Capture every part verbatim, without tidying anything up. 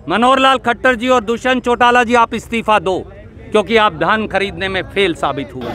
मनोहर लाल खट्टर जी और दुष्यंत चौटाला जी, आप इस्तीफा दो, क्योंकि आप धान खरीदने में फेल साबित हुए।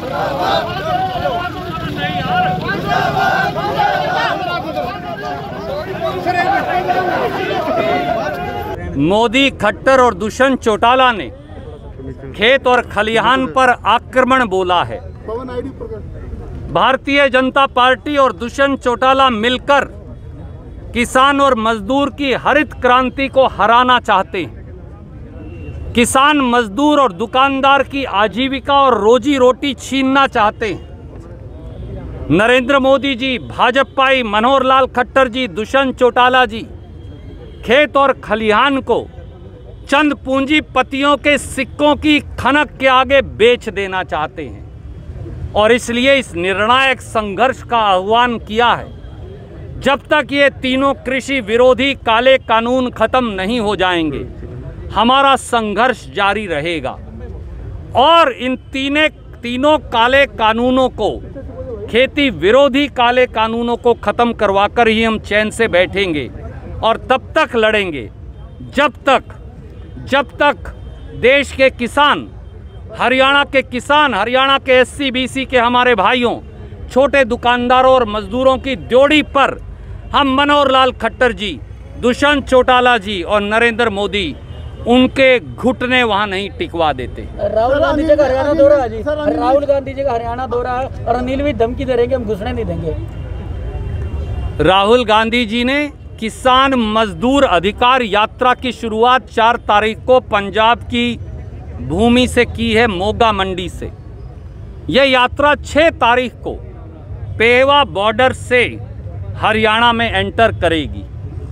मोदी, खट्टर और दुष्यंत चौटाला ने खेत और खलिहान पर आक्रमण बोला है। भारतीय जनता पार्टी और दुष्यंत चौटाला मिलकर किसान और मजदूर की हरित क्रांति को हराना चाहते हैं। किसान, मजदूर और दुकानदार की आजीविका और रोजी रोटी छीनना चाहते हैं। नरेंद्र मोदी जी, भाजपाई मनोहर लाल खट्टर जी, दुष्यंत चौटाला जी खेत और खलिहान को चंद पूंजीपतियों के सिक्कों की खनक के आगे बेच देना चाहते हैं और इसलिए इस निर्णायक संघर्ष का आह्वान किया है। जब तक ये तीनों कृषि विरोधी काले कानून खत्म नहीं हो जाएंगे, हमारा संघर्ष जारी रहेगा और इन तीने तीनों काले कानूनों को, खेती विरोधी काले कानूनों को खत्म करवाकर ही हम चैन से बैठेंगे और तब तक लड़ेंगे जब तक जब तक देश के किसान, हरियाणा के किसान, हरियाणा के एससी बीसी के हमारे भाइयों, छोटे दुकानदारों और मजदूरों की ड्योढ़ी पर हम मनोहर लाल खट्टर जी, दुष्यंत चौटाला जी और नरेंद्र मोदी उनके घुटने वहां नहीं टिकवा देते। राहुल गांधी जी का हरियाणा दौरा है जी, राहुल गांधी जी का हरियाणा दौरा है और अनिल भी धमकी दे रहे हैं कि हम घुसने नहीं देंगे। राहुल गांधी जी ने किसान मजदूर अधिकार यात्रा की शुरुआत चार तारीख को पंजाब की भूमि से की है, मोगा मंडी से। यह यात्रा छह तारीख को पेवा बॉर्डर से हरियाणा में एंटर करेगी।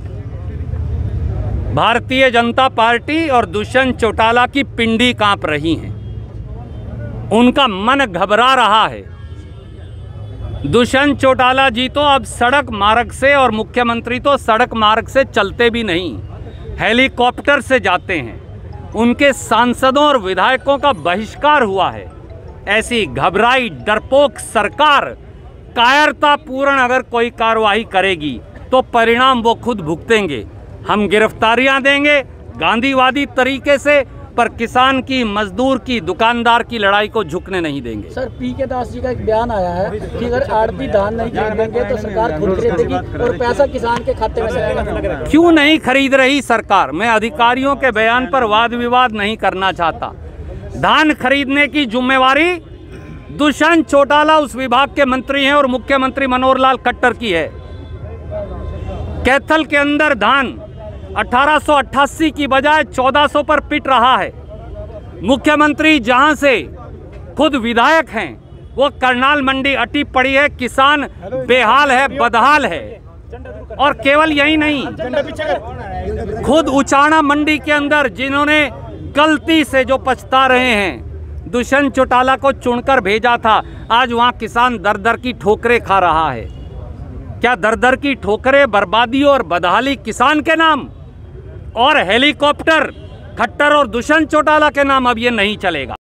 भारतीय जनता पार्टी और दुष्यंत चौटाला की पिंडी कांप रही हैं, उनका मन घबरा रहा है। दुष्यंत चौटाला जी तो अब सड़क मार्ग से, और मुख्यमंत्री तो सड़क मार्ग से चलते भी नहीं, हेलीकॉप्टर से जाते हैं। उनके सांसदों और विधायकों का बहिष्कार हुआ है। ऐसी घबराई डरपोक सरकार कायरतापूर्ण अगर कोई कार्रवाई करेगी तो परिणाम वो खुद भुगतेंगे। हम गिरफ्तारियां देंगे गांधीवादी तरीके से, पर किसान की, मजदूर की, दुकानदार की लड़ाई को झुकने नहीं देंगे। सर, पी के दास जी का एक बयान आया है कि अगर आड़ती धान नहीं खरीदेंगे तो सरकार खुद खरीदेगी और पैसा किसान के खाते में जाएगा। क्यों नहीं खरीद रही सरकार? मैं अधिकारियों के बयान पर वाद विवाद नहीं करना चाहता। धान खरीदने की जिम्मेवारी दुष्यंत चौटाला उस विभाग के मंत्री हैं और मुख्यमंत्री मनोहर लाल खट्टर की है। कैथल के अंदर धान अठारह सौ अट्ठासी की बजाय चौदह सौ पर पिट रहा है। मुख्यमंत्री जहां से खुद विधायक हैं, वो करनाल मंडी अटी पड़ी है। किसान बेहाल है, बदहाल है। और केवल यही नहीं, खुद उचाना मंडी के अंदर जिन्होंने गलती से, जो पछता रहे हैं, दुष्यंत चौटाला को चुनकर भेजा था, आज वहां किसान दर दर की ठोकरें खा रहा है। क्या दर दर की ठोकरें, बर्बादी और बदहाली किसान के नाम और हेलीकॉप्टर खट्टर और दुष्यंत चौटाला के नाम अब ये नहीं चलेगा।